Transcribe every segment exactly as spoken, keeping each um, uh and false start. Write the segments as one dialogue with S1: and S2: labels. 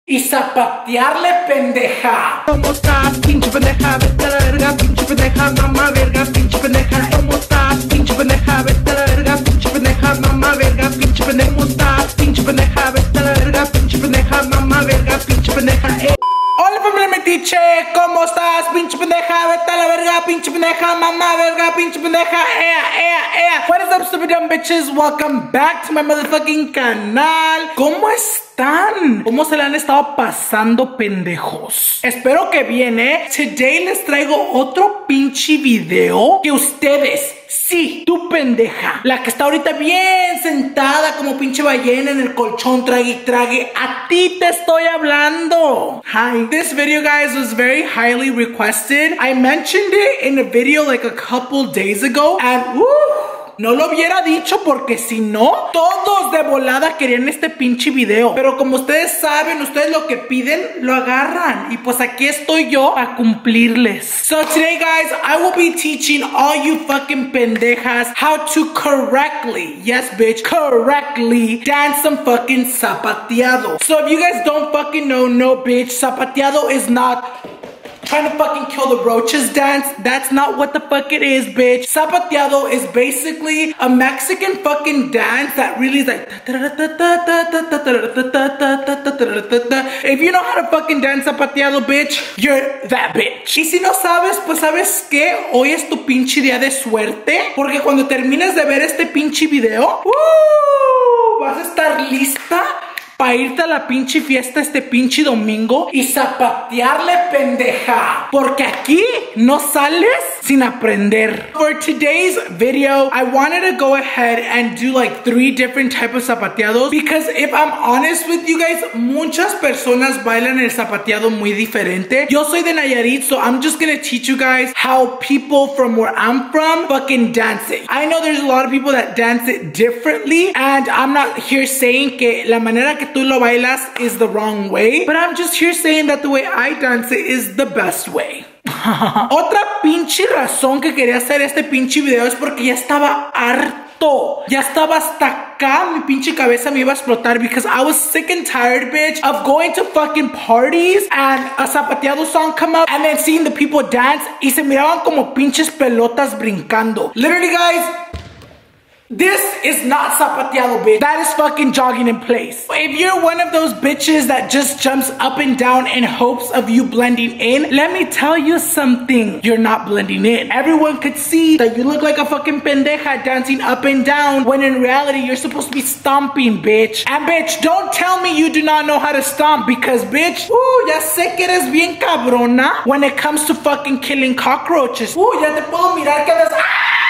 S1: y zapatearle, pendeja.
S2: ¿Cómo estás, pinche pendeja? Vete a la verga, pinche pendeja, mamá verga, pinche pendeja. ¿Cómo estás, pinche pendeja? Vete a la verga, pinche pendeja, mamá verga, pinche pendeja. ¿Cómo estás, pinche pendeja? Vete a la verga, pinche pendeja, mamá verga, pinche pendeja. Eh.
S1: Hola familia metiche, ¿cómo estás? Pinche pendeja, vete a la verga, pinche pendeja, mamá verga, pinche pendeja, ea, ea, ea. What is up, stupid dumb bitches? Welcome back to my motherfucking canal. ¿Cómo están? ¿Cómo se le han estado pasando, pendejos? Espero que bien, ¿eh? Today les traigo otro pinche video que ustedes... Sí, tú pendeja, la que está ahorita bien sentada como pinche ballena en el colchón, trague y trague, a ti te estoy hablando. Hi. This video, guys, was very highly requested. I mentioned it in a video like a couple days ago, and woo, no lo hubiera dicho porque si no, todos de volada querían este pinche video. Pero como ustedes saben, ustedes lo que piden, lo agarran. Y pues aquí estoy yo a cumplirles. So today, guys, I will be teaching all you fucking pendejas how to correctly, yes bitch, correctly dance some fucking zapateado. So if you guys don't fucking know, no bitch, zapateado is not... trying to fucking kill the roaches dance. That's not what the fuck it is, bitch. Zapateado is basically a Mexican fucking dance that really is like... If you know how to fucking dance zapateado, bitch, you're that bitch. Y si no sabes, pues ¿sabes qué? Hoy es tu pinche día de suerte. Porque cuando termines de ver este pinche video, uh, vas a estar lista para irte a la pinche fiesta este pinche domingo y zapatearle, pendeja. Porque aquí no sales sin aprender. For today's video, I wanted to go ahead and do like three different types of zapateados. Because if I'm honest with you guys, muchas personas bailan el zapateado muy diferente. Yo soy de Nayarit, so I'm just gonna teach you guys how people from where I'm from fucking dance it. I know there's a lot of people that dance it differently, and I'm not here saying que la manera que tú lo bailas is the wrong way, but I'm just here saying that the way I dance it is the best way. Otra pinche razón que quería hacer este pinche video es porque ya estaba harto. Ya estaba hasta acá, mi pinche cabeza me iba a explotar because I was sick and tired, bitch, of going to fucking parties and a zapateado song come up and then seeing the people dance y se miraban como pinches pelotas brincando. Literally, guys, this is not zapateado, bitch. That is fucking jogging in place. If you're one of those bitches that just jumps up and down in hopes of you blending in, let me tell you something. You're not blending in. Everyone could see that you look like a fucking pendeja dancing up and down when in reality you're supposed to be stomping, bitch. And bitch, don't tell me you do not know how to stomp because bitch, ooh, ya sé que eres bien cabrona when it comes to fucking killing cockroaches. Ooh, ya te puedo mirar que andas...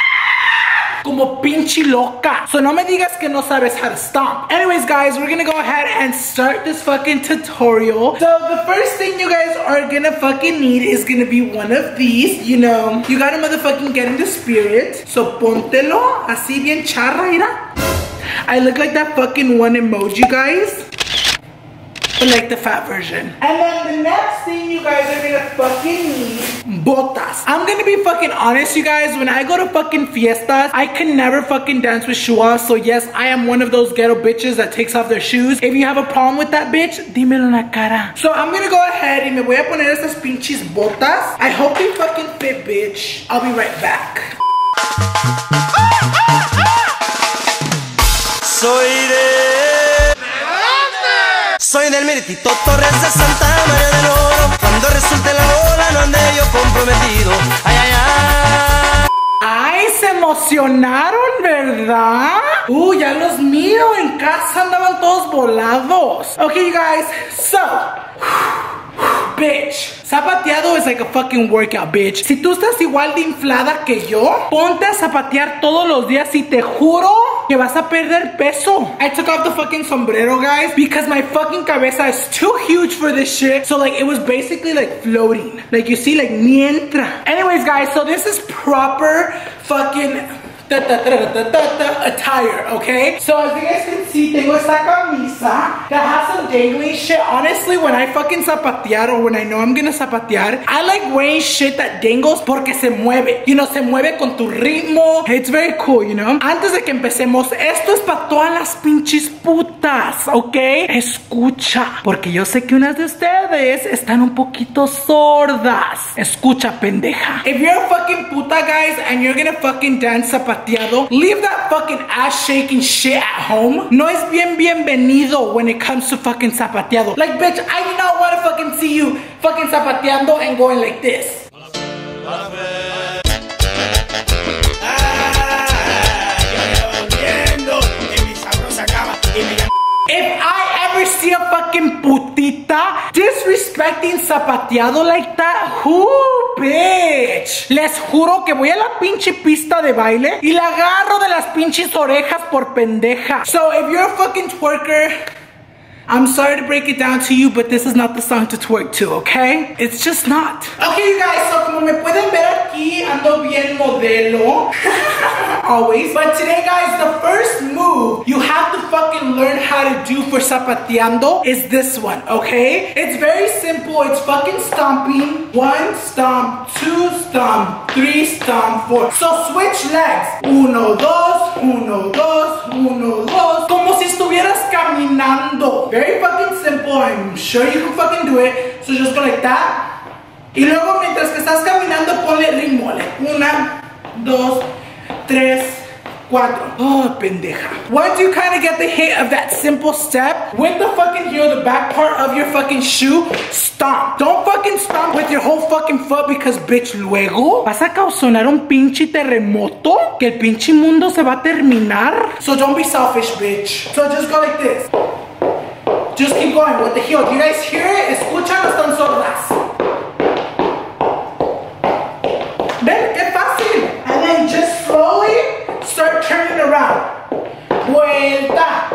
S1: como pinche loca. So no me digas que no sabes how to stomp. Anyways, guys, we're gonna go ahead and start this fucking tutorial. So the first thing you guys are gonna fucking need is gonna be one of these. You know, you gotta motherfucking get in the spirit. So póntelo así bien charra, mira. I look like that fucking one emoji, guys. But like the fat version. And then the next thing you guys are gonna fucking need, botas. I'm gonna be fucking honest, you guys. When I go to fucking fiestas, I can never fucking dance with shoes off. So yes, I am one of those ghetto bitches that takes off their shoes. If you have a problem with that, bitch, dímelo en la cara. So I'm gonna go ahead y me voy a poner estas pinches botas. I hope they fucking fit, bitch. I'll be right back.
S3: Soy de... Soy del Meritito Torres de Santa María del Oro. Cuando resulte la bola no ande yo comprometido. Ay, ay, ay.
S1: Ay, se emocionaron, ¿verdad? Uh, ya los miro. En casa andaban todos volados. Okay, you guys. So... bitch, zapateado is like a fucking workout, bitch. Si tú estás igual de inflada que yo, ponte a zapatear todos los días y te juro que vas a perder peso. I took off the fucking sombrero, guys, because my fucking cabeza is too huge for this shit. So like it was basically like floating. Like you see, like ni entra. Anyways, guys, so this is proper fucking ta, ta, ta, ta, ta, ta, attire, okay? So as you guys can see, tengo esta camisa that has some dangly shit. Honestly, when I fucking zapatear or when I know I'm gonna zapatear, I like wearing shit that dangles porque se mueve. You know, se mueve con tu ritmo. It's very cool, you know? Antes de que empecemos, esto es para todas las pinches putas, ¿ok? Escucha, porque yo sé que unas de ustedes están un poquito sordas. Escucha, pendeja. If you're a fucking puta, guys, and you're gonna fucking dance zapateado, leave that fucking ass shaking shit at home. No es bien bienvenido when it comes to fucking zapateado. Like, bitch, I do not want to fucking see you fucking zapateando and going like this. If I ever see a fucking putita disrespecting zapateado like that, who, bitch? Les juro que voy a la pinche pista de baile y la agarro de las pinches orejas por pendeja. So if you're a fucking twerker, I'm sorry to break it down to you, but this is not the song to twerk to, okay? It's just not. Okay, you guys, so como me pueden ver aquí, ando bien modelo. Always. But today, guys, the first move you have to fucking learn how to do for zapateando is this one, okay? It's very simple. It's fucking stomping. One stomp, two stomp, three stomp, four. So switch legs. Uno, dos, uno, dos, uno, dos. Como si estuvieras caminando. Very fucking simple. I'm sure you can fucking do it. So just go like that. Y luego mientras que estás caminando, ponle ritmo. Una, dos, tres, cuatro. Oh, pendeja. Once you kind of get the hit of that simple step, with the fucking heel, the back part of your fucking shoe, stomp. Don't fucking stomp with your whole fucking foot because, bitch, luego vas a causar un pinche terremoto que el pinche mundo se va a terminar. So don't be selfish, bitch. So just go like this. Just keep going with the heel. Do you guys hear it? Escuchan, no están sordas. Ven, qué fácil. And then just slowly start turning around. Vuelta.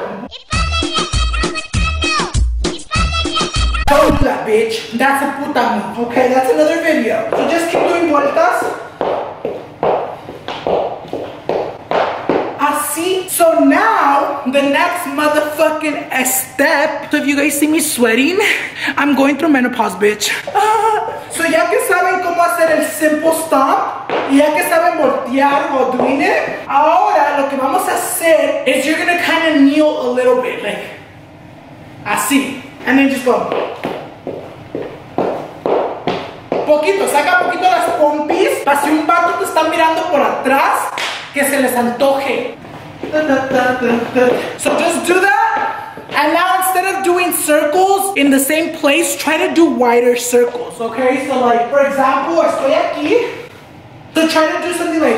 S1: Don't do that, bitch. That's a puta move. Okay, that's another video. So just keep doing vueltas. Así. So now, the next motherfucking step. So if you guys see me sweating, I'm going through menopause, bitch. So ya que saben cómo hacer el simple stomp, y ya que saben voltear while doing it, ahora lo que vamos a hacer is you're gonna kind of kneel a little bit, like, así. And then just go. Poquito, saca poquito las pompis, para si un vato te está mirando por atrás, que se les antoje. So just do that. And now instead of doing circles in the same place, try to do wider circles, okay? So like, for example, estoy aquí. So try to do something like,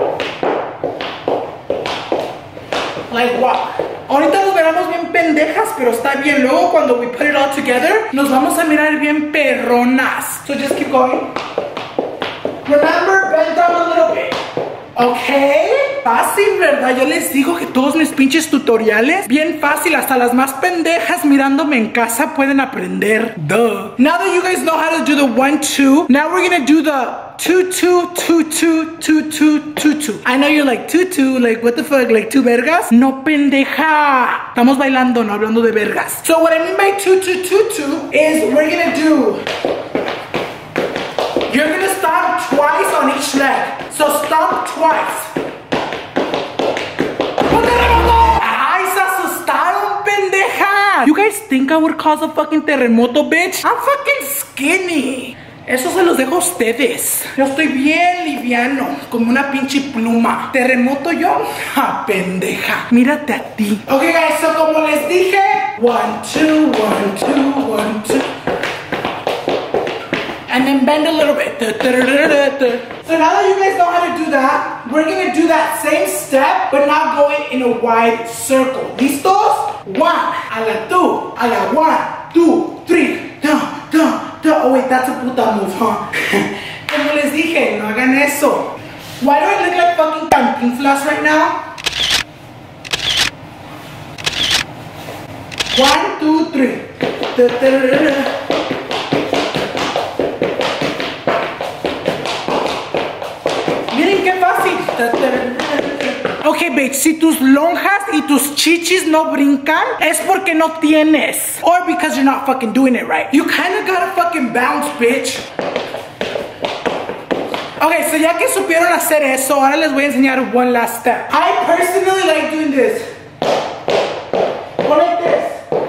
S1: like what? Ahorita nos veremos bien pendejas, pero está bien. Luego cuando we put it all together, nos vamos a mirar bien perronas. So just keep going. Remember, bend down a little bit. Ok, fácil, ¿verdad? Yo les digo que todos mis pinches tutoriales, bien fácil, hasta las más pendejas mirándome en casa pueden aprender. Duh. Now that you guys know how to do the one, two, now we're gonna do the two, two, two, two, two, two, two, two. I know you're like, two, two, like, what the fuck, like, two vergas? No, pendeja. Estamos bailando, no hablando de vergas. So what I mean by two, two, two, two is we're gonna do, you're gonna stomp twice on each leg. So stomp twice. ¡Ay, se asustaron, pendeja! You guys think I would cause a fucking terremoto, bitch? I'm fucking skinny. Eso se los dejo a ustedes. Yo estoy bien liviano, como una pinche pluma. ¿Terremoto yo? ¡Ja, pendeja! Mírate a ti. Ok, guys, so como les dije, one, two, one, two, one, two. And then bend a little bit. So now that you guys know how to do that, we're gonna do that same step, but now going in a wide circle. ¿Listos? One, a la two, a la one, two, three, da, da, da. Oh wait, that's a puta move, huh? Como les dije, no hagan eso. Why do I look like fucking Cantinflas right now? One, two, three. Da, da, da, da, da. Miren qué fácil. bitch, si tus lonjas y tus chichis no brincan, es porque no tienes. Or because you're not fucking doing it right. You kinda gotta fucking bounce, bitch. Okay, so ya que supieron hacer eso, ahora les voy a enseñar one last step. I personally like doing this. Go like this.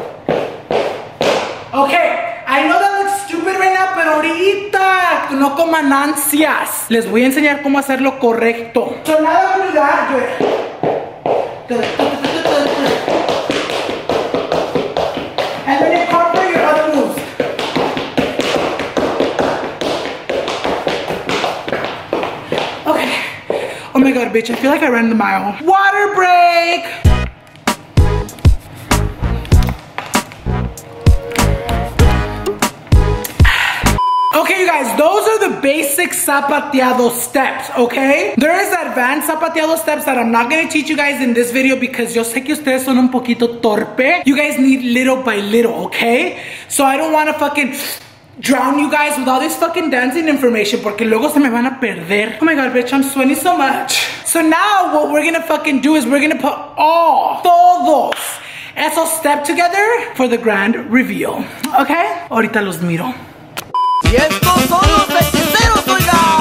S1: Okay, I know that looks stupid right now, pero ahorita no coman ansias. Les voy a enseñar cómo hacerlo correcto. So now that we do that, do it. And then incorporate your other moves. Okay. Oh my god, bitch, I feel like I ran the mile. Water break! Okay, you guys, those are the basic zapateado steps, okay? There is advanced zapateado steps that I'm not gonna teach you guys in this video because yo sé que ustedes son un poquito torpe. You guys need little by little, okay? So I don't wanna fucking drown you guys with all this fucking dancing information porque luego se me van a perder. Oh my god, bitch, I'm sweating so much. So now what we're gonna fucking do is we're gonna put all, todos, esos steps together for the grand reveal, okay? Ahorita los miro.
S3: Y estos son los hechiceros, oiga.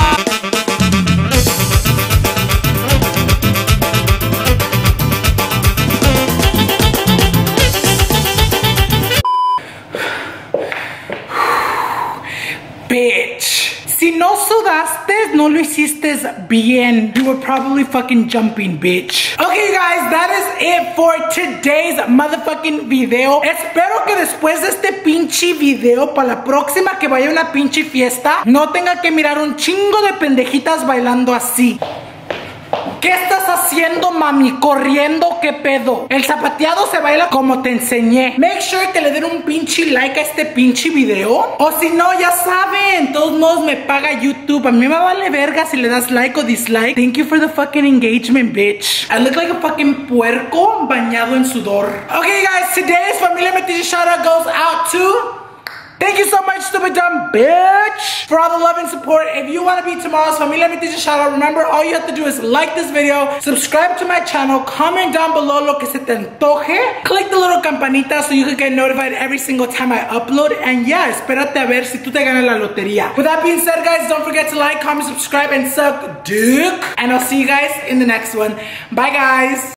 S1: Bitch. Si no sudaste, no lo hiciste bien. You were probably fucking jumping, bitch. Okay, guys, that is it for today's motherfucking video. Espero que después de este pinche video, para la próxima que vaya a una pinche fiesta, no tenga que mirar un chingo de pendejitas bailando así. ¿Qué estás haciendo, mami? ¿Corriendo? ¿Qué pedo? El zapateado se baila como te enseñé. Make sure que le den un pinche like a este pinche video. O si no, ya saben, todos modos me paga YouTube. A mí me vale verga si le das like o dislike. Thank you for the fucking engagement, bitch. I look like a fucking puerco bañado en sudor. Okay, guys, today's Familia Metiche shout out goes out to... Thank you so much, stupid dumb bitch, for all the love and support. If you want to be tomorrow's Familia Metiche shout out, remember, all you have to do is like this video, subscribe to my channel, comment down below lo que se te antoje, click the little campanita so you can get notified every single time I upload, and yeah, espérate a ver si tú te ganas la lotería. With that being said, guys, don't forget to like, comment, subscribe, and suck dick, and I'll see you guys in the next one. Bye, guys.